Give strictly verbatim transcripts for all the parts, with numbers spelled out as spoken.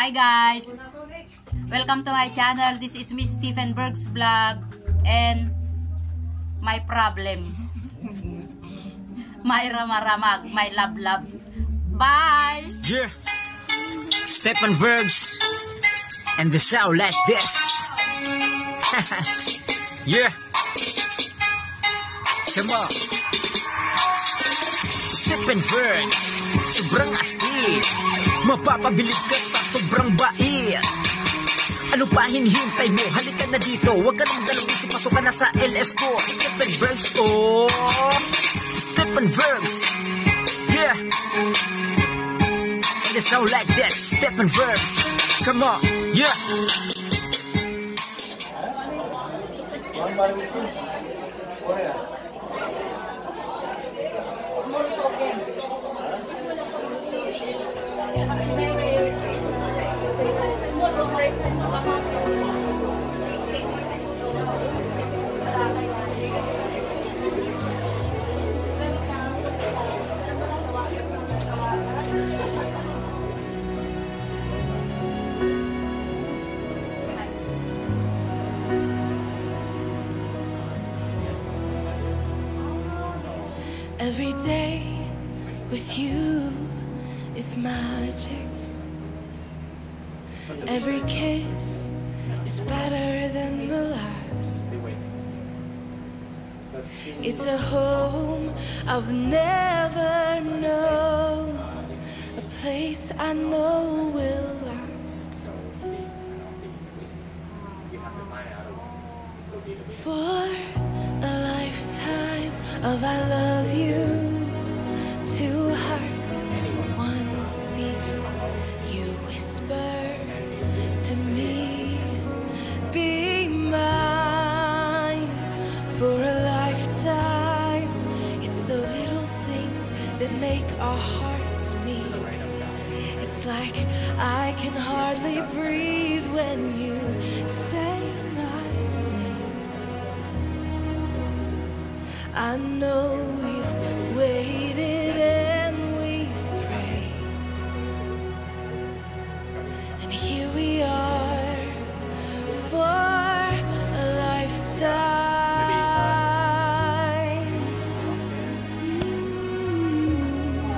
Hi guys! Welcome to my channel. This is Miss Stephen Berg's vlog and my problem. My ramaramag, my love love. Bye! Yeah! Stephen Berg's and the sound like this. Yeah! Come on! Stephen Berg's, sobrang astig. Mapapabilib ka sa sobrang bait. Ano pa hinihintay mo? Halika na dito. Huwag ka nang dalawang isip, pasok ka na sa L S ko. Stephen Berg's, oh! Stephen Berg's, yeah! And it sound like this, Stephen Berg's. Come on, yeah! Every day with you is magic. Every kiss is better than the last. It's a home I've never known, a place I know will last. For a lifetime of I love yous, two hearts, one beat. You whisper to me, be mine for a lifetime. It's the little things that make our hearts meet. It's like I can hardly breathe when you say my name. I know we've waited and we've prayed, and here we are for a lifetime. Mm.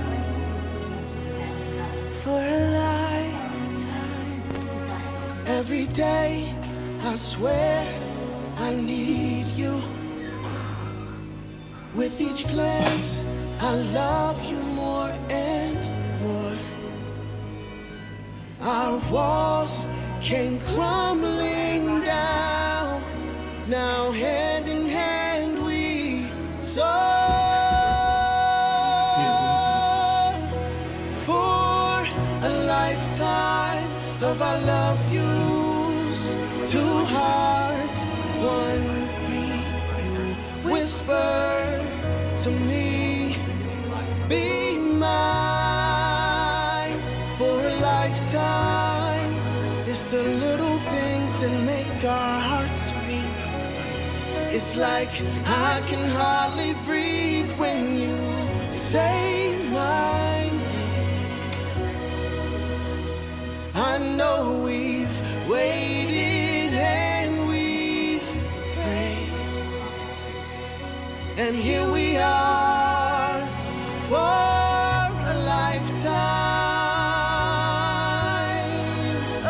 For a lifetime. Every day I swear I need you. With each glance, I love you more and more. Our walls came crumbling down. Now hand in hand we soar for a lifetime of I love yous. Two hearts, one beat. You whisper to me, be mine for a lifetime. It's the little things that make our hearts meet. It's like I can hardly breathe when you say my name. I know we've waited and we've prayed, and here we are for a lifetime. Oh,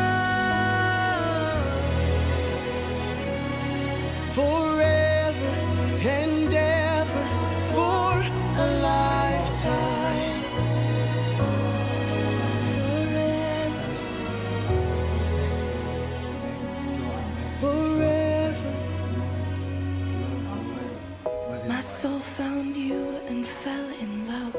forever and ever for a lifetime. Forever. Forever. My soul found you and fell in love.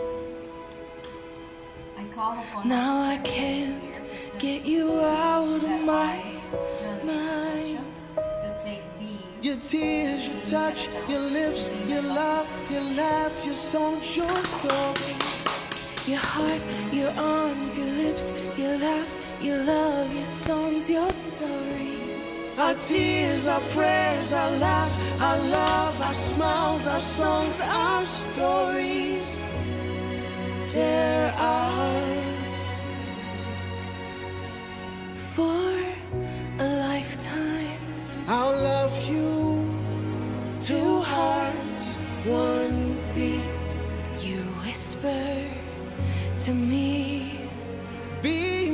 Now I can't get you out of my mind. Your tears, your touch, your lips, your love, your laugh, your songs, your stories. Your heart, your arms, your lips, your laugh, your love, your songs, your stories. Our tears, our prayers, our laughs, our love, our smiles, our songs, our stories. They're ours. For a lifetime, I'll love you. Two hearts, one beat. you whisper to me, Be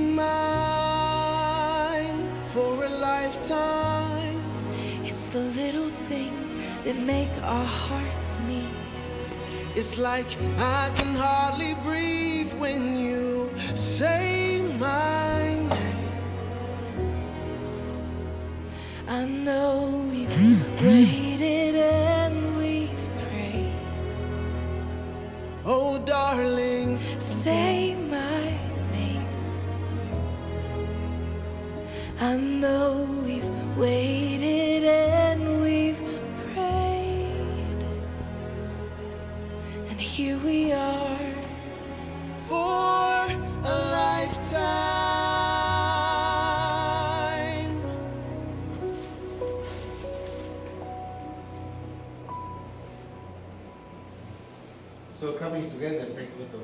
mine for a lifetime. it's the little things that make our hearts meet. It's like I can hardly breathe when you say my name. I know we've waited and we've prayed. Oh, darling, Say my name. I know we've waited and we've prayed. And here we are. for a lifetime. So coming together, take photo.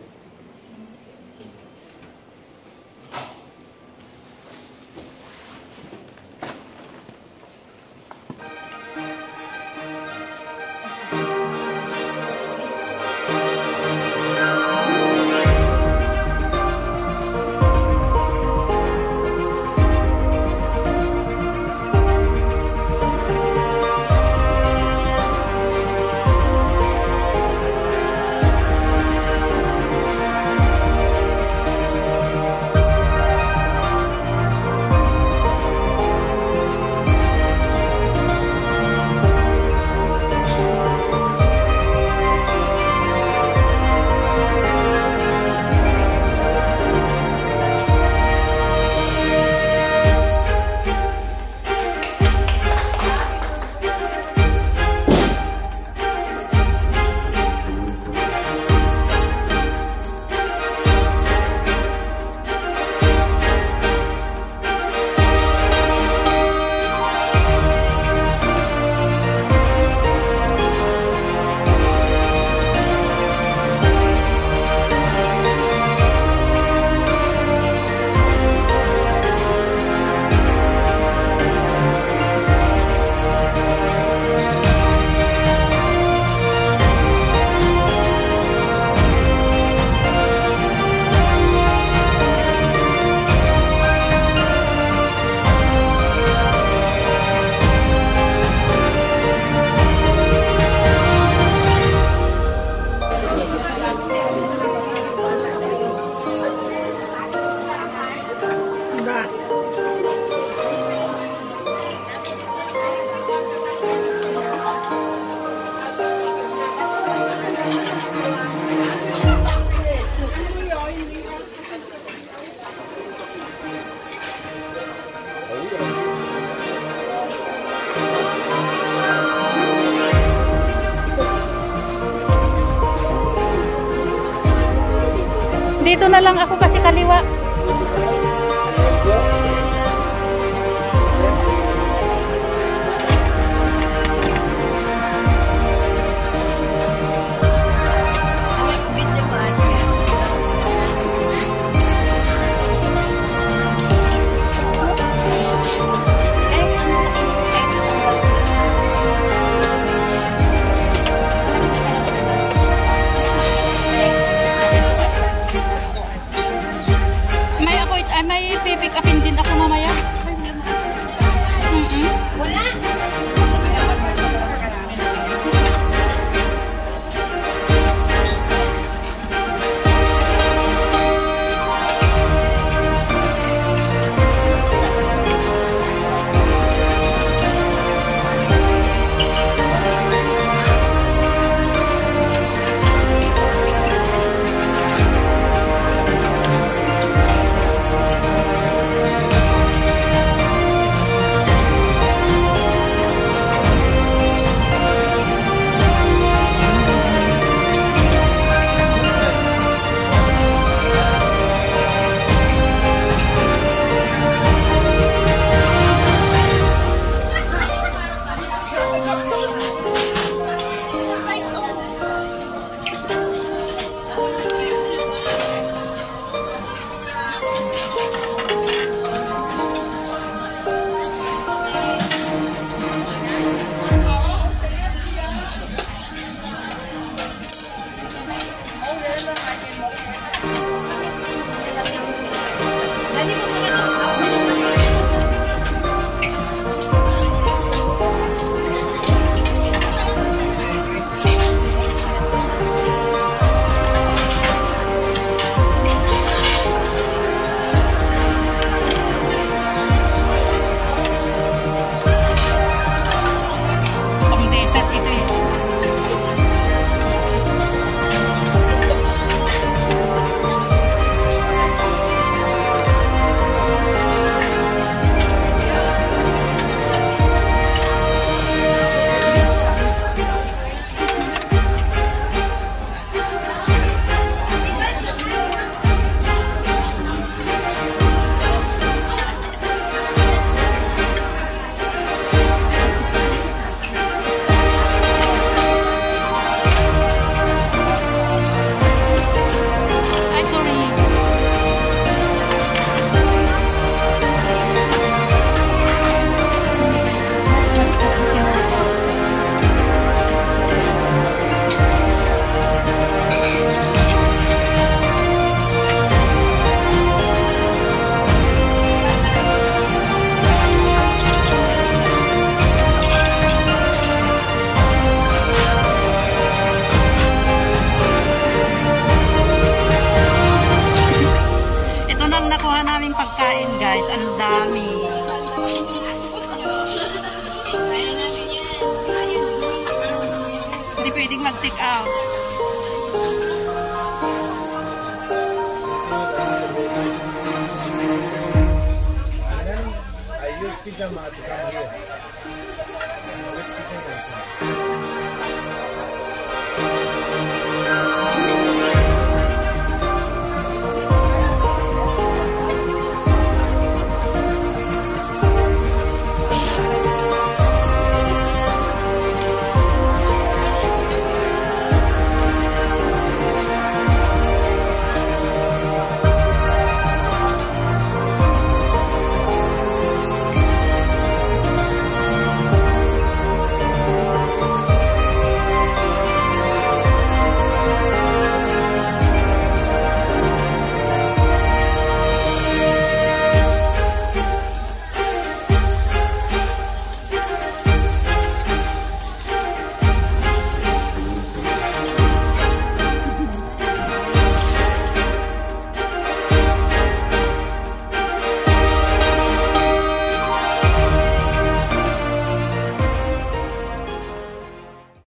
Dito na lang ako kasi kaliwa. guys, ang dami. Hindi pwedeng mag-take out. I use pizza mat to come here. With chicken and